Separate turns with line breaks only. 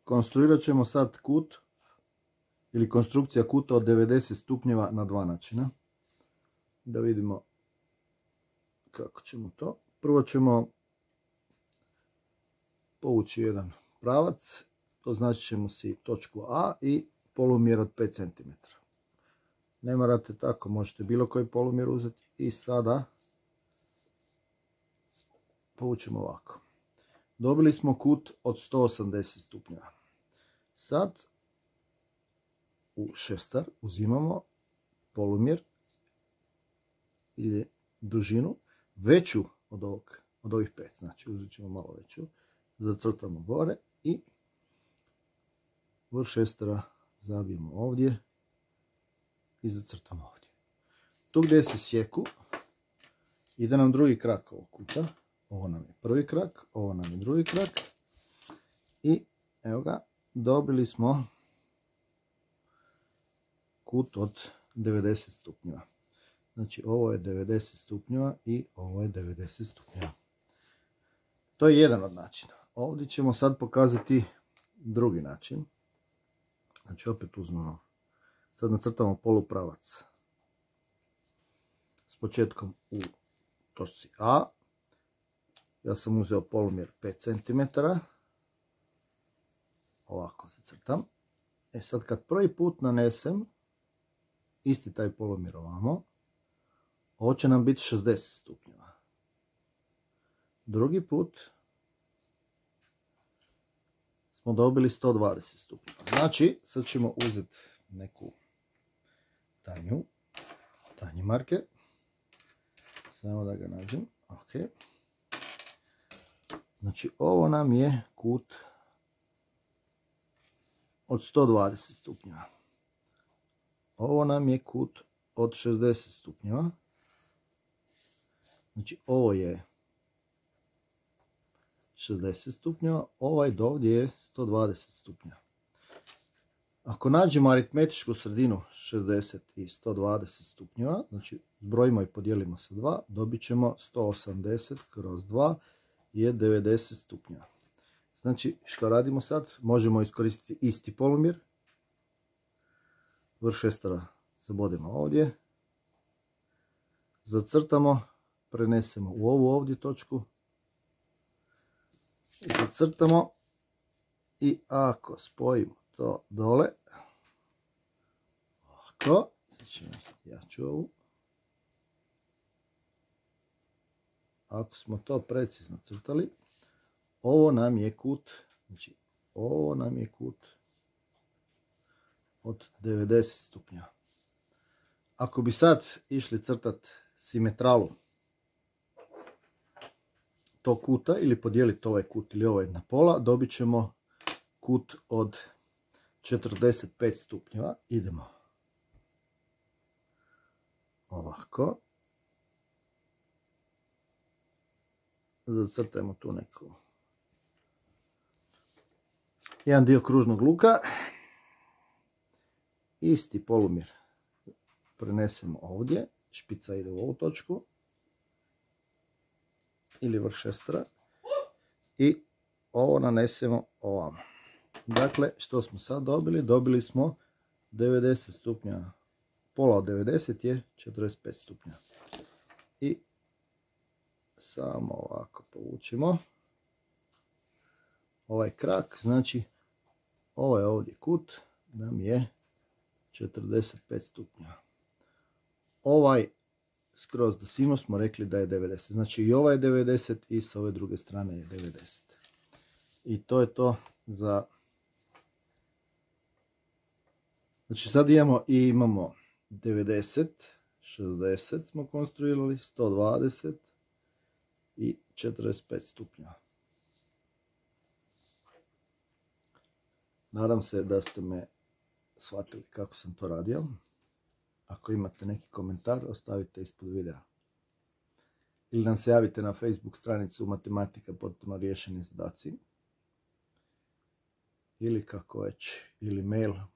konstruirat ćemo sad kut ili konstrukcija kuta od 90 stupnjeva na dva načina. Da vidimo kako ćemo to. Prvo ćemo povući jedan pravac, označit ćemo si točku A i polumjer od 5 cm. Ne morate tako, možete bilo koji polumjer uzeti i sada povučemo ovako. Dobili smo kut od 180 stupnjeva. Sad u šestar uzimamo polumjer ili dužinu veću od ovih 5. Znači uzet ćemo malo veću, zacrtamo gore i vrh šestara zabijemo ovdje i zacrtamo ovdje. Tu gdje se sjeku ide nam drugi krak ovog kuta. Ovo nam je prvi krak, ovo nam je drugi krak i evo ga, dobili smo kut od 90 stupnjeva. Znači ovo je 90 stupnjeva i ovo je 90 stupnjeva. To je jedan od načina. Ovdje ćemo sad pokazati drugi način. Znači opet uzmemo, sad nacrtamo polupravac s početkom u točci A. Ja sam uzeo polumjer 5 cm. Ovako se crtam. E sad kad prvi put nanesem isti taj polumjer ovamo, ovo će nam biti 60 stupnjeva. Drugi put smo dobili 120 stupnjeva. Znači, sad ćemo uzeti neku tanji marker. Samo da ga nađem. Ok. Znači, ovo nam je kut od 120 stupnjeva. Ovo nam je kut od 60 stupnjeva. Znači, ovo je 60 stupnjeva, ovaj do ovdje je 120 stupnjeva. Ako nađemo aritmetičku sredinu 60 i 120 stupnjeva, znači zbrojimo i podijelimo sa 2, dobit ćemo 180 kroz 2 je 90 stupnjeva. Znači, što radimo sad? Možemo iskoristiti isti polumjer. Vrh šestara zabodemo ovdje. Zacrtamo, prenesemo u ovu ovdje točku. Zacrtamo i ako spojimo to dole, ovako, sad ćemo jaču ovu. Ako smo to precizno crtali, ovo nam je kut, znači ovo nam je kut od 90 stupnjeva. Ako bi sad išli crtati simetralu tog kuta ili podijeliti ovaj kut ili ovaj na pola, dobit ćemo kut od 45 stupnjeva. Idemo ovako. Zacrtajmo tu neku jedan dio kružnog luka. Isti polumjer prenesemo ovdje, špica ide u ovu točku ili vrh šestara i ovo nanesemo ovamo. Dakle, što smo sad dobili? Dobili smo 90 stupnjeva. Pola od 90 je 45 stupnjeva. I samo ovako povučimo ovaj krak, znači ovaj ovdje kut nam je 45 stupnjeva. Ovaj skroz do sinu smo rekli da je 90. Znači i ovaj je 90 i s ove druge strane je 90. I to je to za... Znači sad imamo 90, 60 smo konstruirali, 120 i 45 stupnjeva. Nadam se da ste me shvatili kako sam to radio. Ako imate neki komentar, ostavite ispod videa. Ili nam se javite na Facebook stranicu Matematika potpuno riješeni zadaci. Ili kako već, ili mail